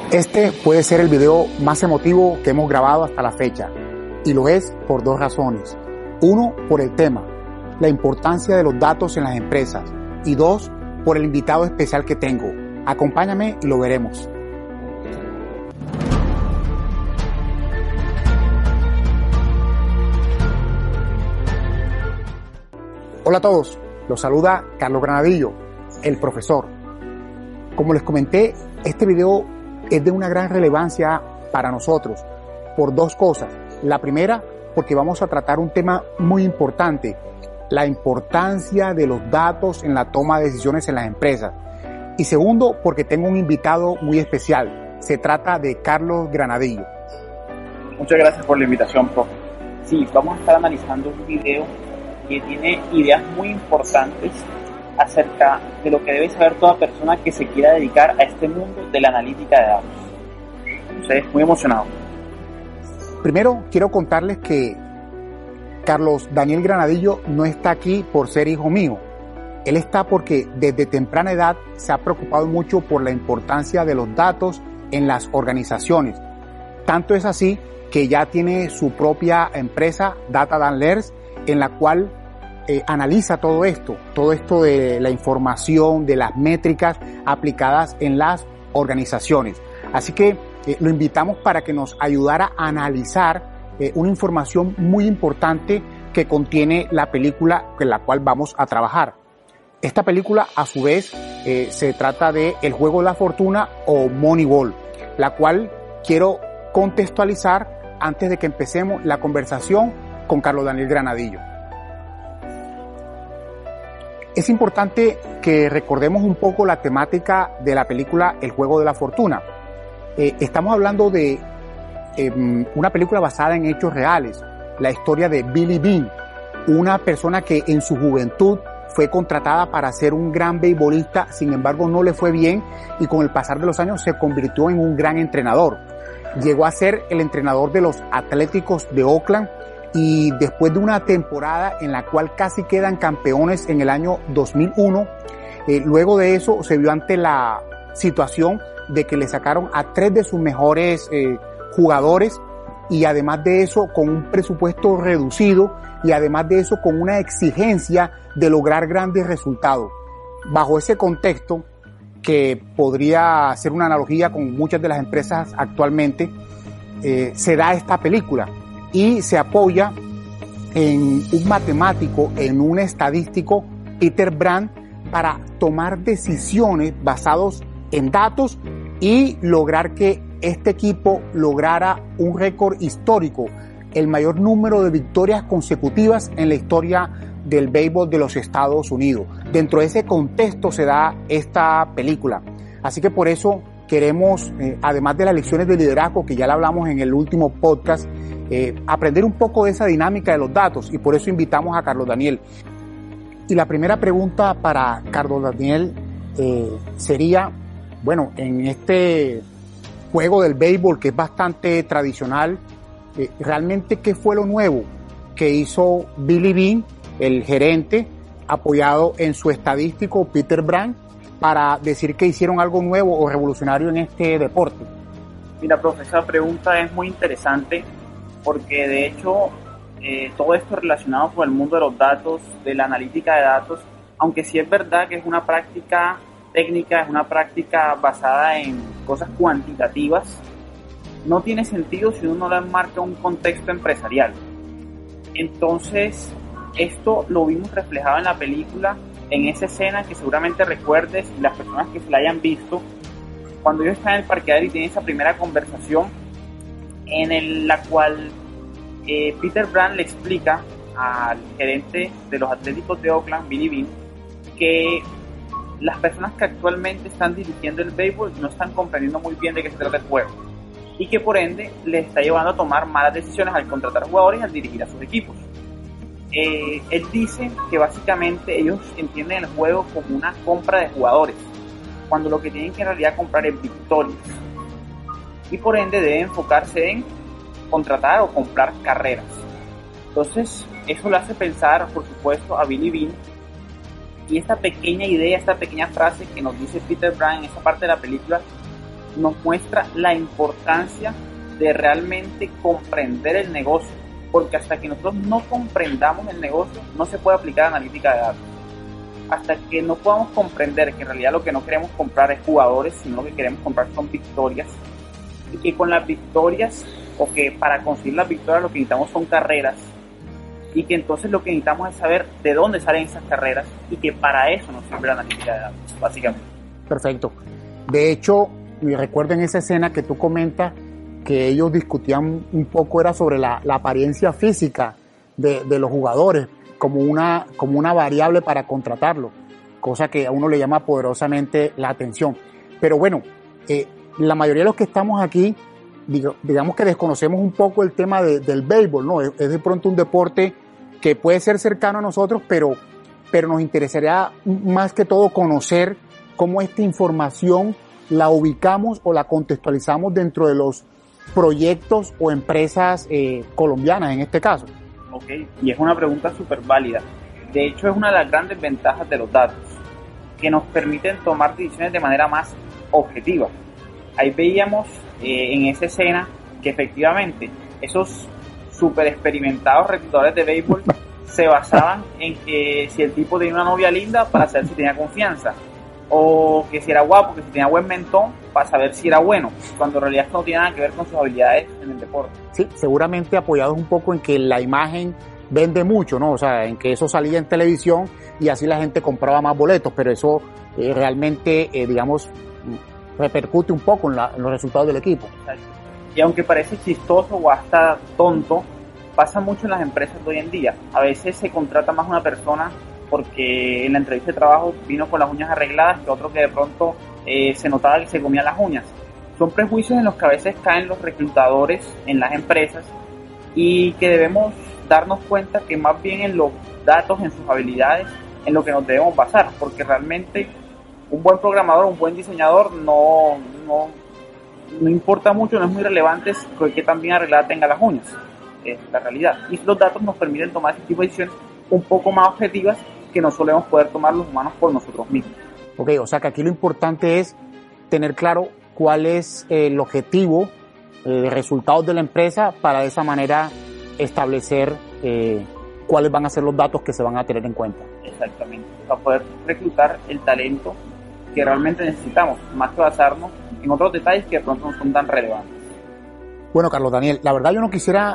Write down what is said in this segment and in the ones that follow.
Este puede ser el video más emotivo que hemos grabado hasta la fecha, y lo es por dos razones. Uno, por el tema, la importancia de los datos en las empresas, y dos, por el invitado especial que tengo. Acompáñame y lo veremos. Hola a todos, los saluda Carlos Granadillo, el profesor. Como les comenté, este video es de una gran relevancia para nosotros por dos cosas. La primera, porque vamos a tratar un tema muy importante, la importancia de los datos en la toma de decisiones en las empresas. Y segundo, porque tengo un invitado muy especial. Se trata de Carlos Granadillo. Muchas gracias por la invitación, profe. Sí, vamos a estar analizando un video que tiene ideas muy importantes acerca de lo que debe saber toda persona que se quiera dedicar a este mundo de la analítica de datos. Entonces, muy emocionado. Primero, quiero contarles que Carlos Daniel Granadillo no está aquí por ser hijo mío. Él está porque desde temprana edad se ha preocupado mucho por la importancia de los datos en las organizaciones. Tanto es así que ya tiene su propia empresa, Data Danlers, en la cual analiza todo esto de la información, de las métricas aplicadas en las organizaciones. Así que lo invitamos para que nos ayudara a analizar una información muy importante que contiene la película en la cual vamos a trabajar. Esta película, a su vez, se trata de El Juego de la Fortuna o Moneyball, la cual quiero contextualizar antes de que empecemos la conversación con Carlos Daniel Granadillo. Es importante que recordemos un poco la temática de la película El Juego de la Fortuna. Estamos hablando de una película basada en hechos reales, la historia de Billy Beane, una persona que en su juventud fue contratada para ser un gran beisbolista, sin embargo no le fue bien y con el pasar de los años se convirtió en un gran entrenador. Llegó a ser el entrenador de los Atléticos de Oakland y después de una temporada en la cual casi quedan campeones en el año 2001, luego de eso se vio ante la situación de que le sacaron a 3 de sus mejores jugadores y además de eso con un presupuesto reducido y además de eso con una exigencia de lograr grandes resultados. Bajo ese contexto, que podría ser una analogía con muchas de las empresas actualmente, se da esta película y se apoya en un matemático, en un estadístico, Peter Brand, para tomar decisiones basadas en datos y lograr que este equipo lograra un récord histórico, el mayor número de victorias consecutivas en la historia del béisbol de los Estados Unidos. Dentro de ese contexto se da esta película. Así que por eso queremos, además de las lecciones de liderazgo que ya la hablamos en el último podcast, aprender un poco de esa dinámica de los datos y por eso invitamos a Carlos Daniel. Y la primera pregunta para Carlos Daniel sería, bueno, en este juego del béisbol que es bastante tradicional, realmente ¿qué fue lo nuevo que hizo Billy Beane, el gerente, apoyado en su estadístico Peter Brand, para decir que hicieron algo nuevo o revolucionario en este deporte? Mira, profe, esa pregunta es muy interesante porque de hecho todo esto relacionado con el mundo de los datos, de la analítica de datos, aunque sí es verdad que es una práctica técnica, es una práctica basada en cosas cuantitativas, no tiene sentido si uno no le enmarca un contexto empresarial. Entonces, esto lo vimos reflejado en la película, en esa escena que seguramente recuerdes y las personas que se la hayan visto, cuando ellos están en el parqueadero y tienen esa primera conversación en la cual Peter Brand le explica al gerente de los Atléticos de Oakland, Billy Beane, que las personas que actualmente están dirigiendo el béisbol no están comprendiendo muy bien de qué se trata el juego y que por ende les está llevando a tomar malas decisiones al contratar jugadores y al dirigir a sus equipos. Él dice que básicamente ellos entienden el juego como una compra de jugadores, cuando lo que tienen que en realidad comprar es victorias y por ende deben enfocarse en contratar o comprar carreras. Entonces eso le hace pensar, por supuesto, a Billy Beane, y esta pequeña idea, esta pequeña frase que nos dice Peter Brand en esa parte de la película nos muestra la importancia de realmente comprender el negocio, porque hasta que nosotros no comprendamos el negocio, no se puede aplicar analítica de datos. Hasta que no podamos comprender que en realidad lo que no queremos comprar es jugadores, sino lo que queremos comprar son victorias, y que con las victorias, o que para conseguir las victorias lo que necesitamos son carreras, y que entonces lo que necesitamos es saber de dónde salen esas carreras, y que para eso nos sirve la analítica de datos, básicamente. Perfecto. De hecho, recuerden esa escena que tú comentas, que ellos discutían un poco, era sobre la apariencia física de los jugadores como una variable para contratarlo, cosa que a uno le llama poderosamente la atención. Pero bueno, la mayoría de los que estamos aquí, digamos que desconocemos un poco el tema del béisbol, ¿no? Es de pronto un deporte que puede ser cercano a nosotros, pero nos interesaría más que todo conocer cómo esta información la ubicamos o la contextualizamos dentro de los proyectos o empresas colombianas en este caso. Ok, y es una pregunta súper válida. De hecho, es una de las grandes ventajas de los datos, que nos permiten tomar decisiones de manera más objetiva. Ahí veíamos en esa escena que efectivamente esos súper experimentados reclutadores de béisbol se basaban en que si el tipo tenía una novia linda para saber si tenía confianza, o que si era guapo, que si tenía buen mentón para saber si era bueno, cuando en realidad no tiene nada que ver con sus habilidades en el deporte. Sí, seguramente apoyados un poco en que la imagen vende mucho, ¿no? O sea, en que eso salía en televisión y así la gente compraba más boletos, pero eso realmente, digamos, repercute un poco en los resultados del equipo. Exacto. Y aunque parece chistoso o hasta tonto, pasa mucho en las empresas de hoy en día. A veces se contrata más una persona porque en la entrevista de trabajo vino con las uñas arregladas que otro que de pronto se notaba que se comía las uñas. Son prejuicios en los que a veces caen los reclutadores en las empresas y que debemos darnos cuenta que más bien en los datos, en sus habilidades, en lo que nos debemos basar, porque realmente un buen programador, un buen diseñador no importa mucho, no es muy relevante que tan bien arreglada tenga las uñas, es la realidad. Y los datos nos permiten tomar ese tipo de decisiones un poco más objetivas que no solemos poder tomar los humanos por nosotros mismos. Ok, o sea que aquí lo importante es tener claro cuál es el objetivo de resultados de la empresa para de esa manera establecer cuáles van a ser los datos que se van a tener en cuenta. Exactamente, para poder reclutar el talento que realmente necesitamos, más que basarnos en otros detalles que de pronto no son tan relevantes. Bueno, Carlos Daniel, la verdad yo no quisiera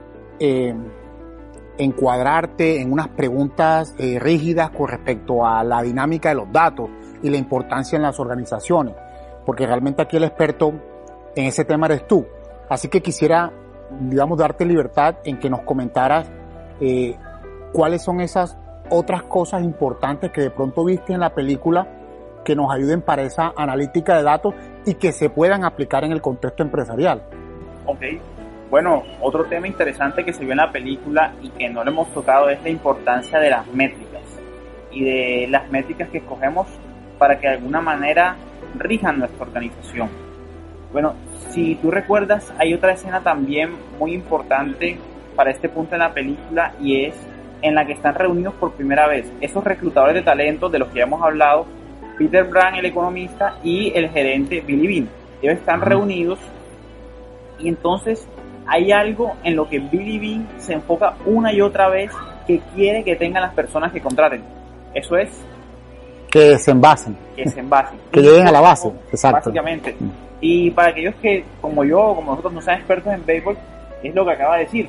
encuadrarte en unas preguntas rígidas con respecto a la dinámica de los datos y la importancia en las organizaciones, porque realmente aquí el experto en ese tema eres tú. Así que quisiera, digamos, darte libertad en que nos comentaras cuáles son esas otras cosas importantes que de pronto viste en la película que nos ayuden para esa analítica de datos y que se puedan aplicar en el contexto empresarial. Ok, bueno, otro tema interesante que se vio en la película y que no lo hemos tocado es la importancia de las métricas y de las métricas que escogemos para que de alguna manera rijan nuestra organización. Bueno, si tú recuerdas, hay otra escena también muy importante para este punto en la película y es en la que están reunidos por primera vez esos reclutadores de talentos de los que ya hemos hablado, Peter Brand, el economista, y el gerente Billy Beane. Ellos están reunidos y entonces hay algo en lo que Billy Beane se enfoca una y otra vez que quiere que tengan las personas que contraten. Eso es que se envasen. Que lleguen a la base. Exacto. Básicamente. Y para aquellos que, como yo o como nosotros, no sean expertos en béisbol, es lo que acaba de decir.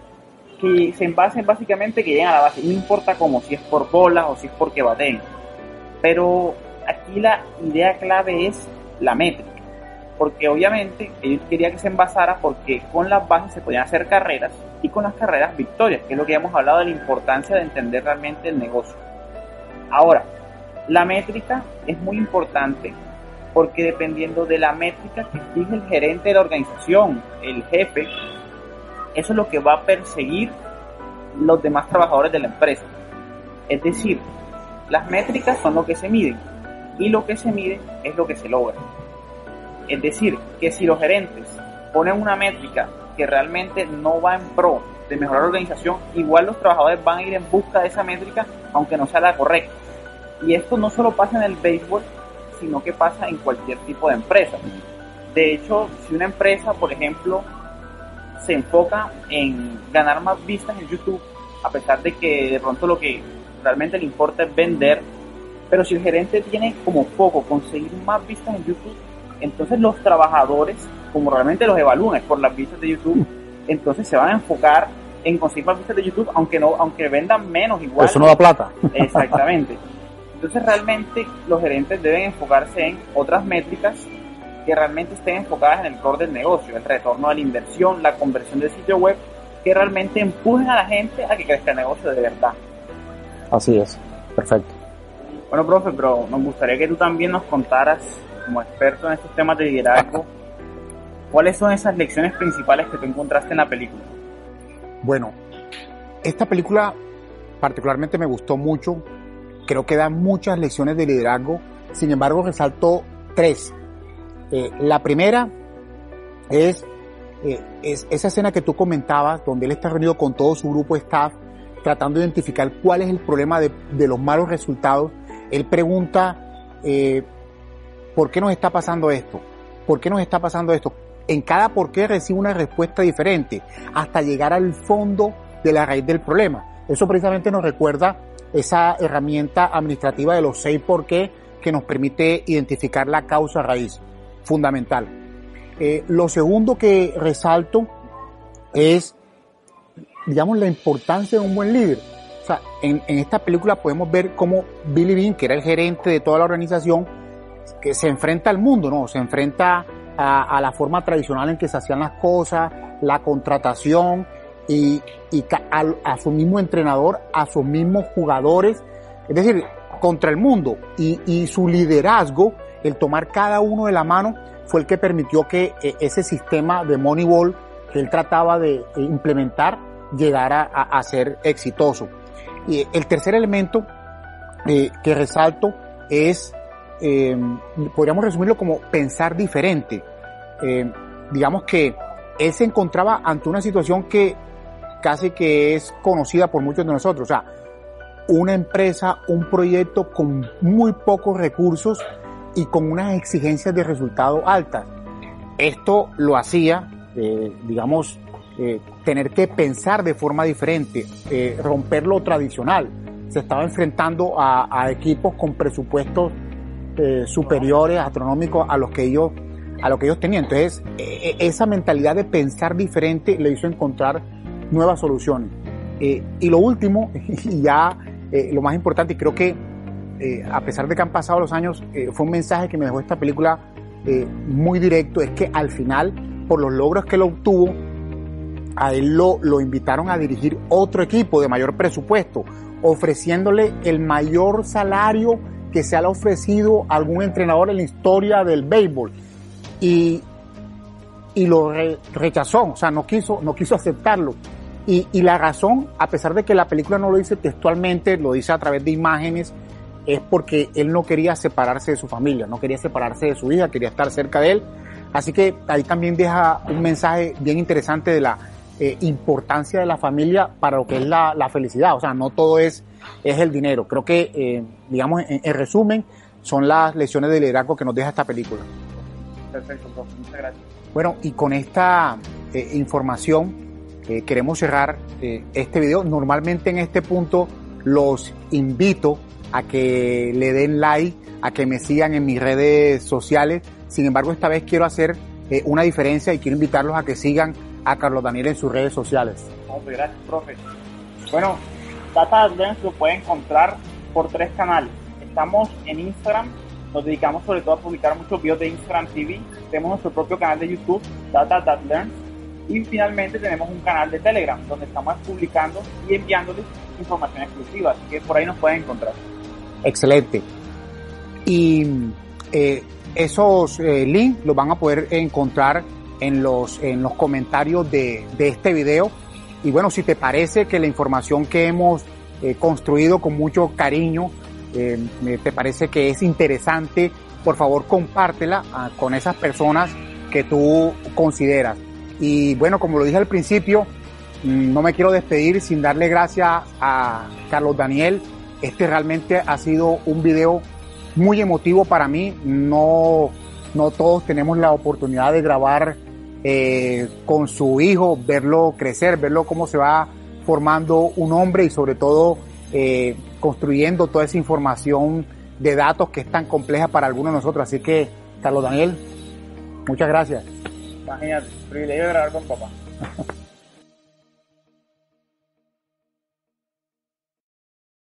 Que se envasen básicamente, que lleguen a la base. No importa cómo, si es por bolas o si es porque baten. Pero aquí la idea clave es la métrica. Porque obviamente ellos querían que se envasara porque con las bases se podían hacer carreras y con las carreras victorias, que es lo que hemos hablado de la importancia de entender realmente el negocio. Ahora, la métrica es muy importante porque dependiendo de la métrica que fije el gerente de la organización, el jefe, eso es lo que va a perseguir los demás trabajadores de la empresa. Es decir, las métricas son lo que se miden y lo que se mide es lo que se logra. Es decir, que si los gerentes ponen una métrica que realmente no va en pro de mejorar la organización, igual los trabajadores van a ir en busca de esa métrica aunque no sea la correcta. Y esto no solo pasa en el béisbol, sino que pasa en cualquier tipo de empresa. De hecho, si una empresa, por ejemplo, se enfoca en ganar más vistas en YouTube, a pesar de que de pronto lo que realmente le importa es vender, pero si el gerente tiene como foco conseguir más vistas en YouTube, entonces los trabajadores, como realmente los evalúan por las vistas de YouTube, entonces se van a enfocar en conseguir más vistas de YouTube, aunque vendan menos igual. Eso no da plata. Exactamente. Entonces realmente los gerentes deben enfocarse en otras métricas que realmente estén enfocadas en el core del negocio, el retorno de la inversión, la conversión del sitio web, que realmente empujen a la gente a que crezca el negocio de verdad. Así es, perfecto. Bueno, profe, pero nos gustaría que tú también nos contaras, como experto en estos temas de liderazgo, ¿cuáles son esas lecciones principales que tú encontraste en la película? Bueno, esta película particularmente me gustó mucho, creo que da muchas lecciones de liderazgo, sin embargo resalto 3. La primera es esa escena que tú comentabas, donde él está reunido con todo su grupo de staff, tratando de identificar cuál es el problema de los malos resultados. Él pregunta, ¿por qué nos está pasando esto? ¿Por qué nos está pasando esto? En cada por qué recibe una respuesta diferente, hasta llegar al fondo de la raíz del problema. Eso precisamente nos recuerda esa herramienta administrativa de los 6 por qué, que nos permite identificar la causa raíz. Fundamental. Lo segundo que resalto es, digamos, la importancia de un buen líder. O sea, en esta película podemos ver cómo Billy Beane, que era el gerente de toda la organización, que se enfrenta al mundo, ¿no? Se enfrenta a la forma tradicional en que se hacían las cosas, la contratación y a su mismo entrenador, a sus mismos jugadores, es decir, contra el mundo. Y su liderazgo, el tomar cada uno de la mano, fue el que permitió que ese sistema de Moneyball que él trataba de implementar llegara a ser exitoso. Y el tercer elemento que resalto es, podríamos resumirlo como pensar diferente. Digamos que él se encontraba ante una situación que casi que es conocida por muchos de nosotros. O sea, una empresa, un proyecto con muy pocos recursos y con unas exigencias de resultado altas. Esto lo hacía, tener que pensar de forma diferente, romper lo tradicional. Se estaba enfrentando a equipos con presupuestos superiores, astronómicos a los que ellos tenían. Entonces, esa mentalidad de pensar diferente le hizo encontrar nuevas soluciones. Y lo último, y ya lo más importante, y creo que a pesar de que han pasado los años, fue un mensaje que me dejó esta película muy directo, es que al final, por los logros que él obtuvo, a él lo invitaron a dirigir otro equipo de mayor presupuesto, ofreciéndole el mayor salario que se le ha ofrecido a algún entrenador en la historia del béisbol. Y lo rechazó, o sea, no quiso aceptarlo. Y la razón, a pesar de que la película no lo dice textualmente, lo dice a través de imágenes, es porque él no quería separarse de su familia, no quería separarse de su hija, quería estar cerca de él. Así que ahí también deja un mensaje bien interesante de la importancia de la familia para lo que es la felicidad. O sea, no todo es el dinero. Creo que, en resumen, son las lecciones de liderazgo que nos deja esta película. Perfecto, profe. Muchas gracias. Bueno, y con esta información queremos cerrar este video. Normalmente en este punto los invito a que le den like, a que me sigan en mis redes sociales. Sin embargo, esta vez quiero hacer una diferencia y quiero invitarlos a que sigan a Carlos Daniel en sus redes sociales. Pues gracias, profe. Bueno, Data Advance lo puede encontrar por 3 canales. Estamos en Instagram, nos dedicamos sobre todo a publicar muchos videos de Instagram TV. Tenemos nuestro propio canal de YouTube, Data Advance. Y finalmente tenemos un canal de Telegram, donde estamos publicando y enviándoles información exclusiva. Así que por ahí nos pueden encontrar. Excelente. Y esos links los van a poder encontrar en los comentarios de este video. Y bueno, si te parece que la información que hemos construido con mucho cariño, te parece que es interesante, por favor compártela con esas personas que tú consideras. Y bueno, como lo dije al principio, no me quiero despedir sin darle gracias a Carlos Daniel. Este realmente ha sido un video muy emotivo para mí. No no todos tenemos la oportunidad de grabar con su hijo, verlo crecer, verlo cómo se va formando un hombre y sobre todo construyendo toda esa información de datos que es tan compleja para algunos de nosotros. Así que, Carlos Daniel, muchas gracias. Imagínate, privilegio de grabar con papá.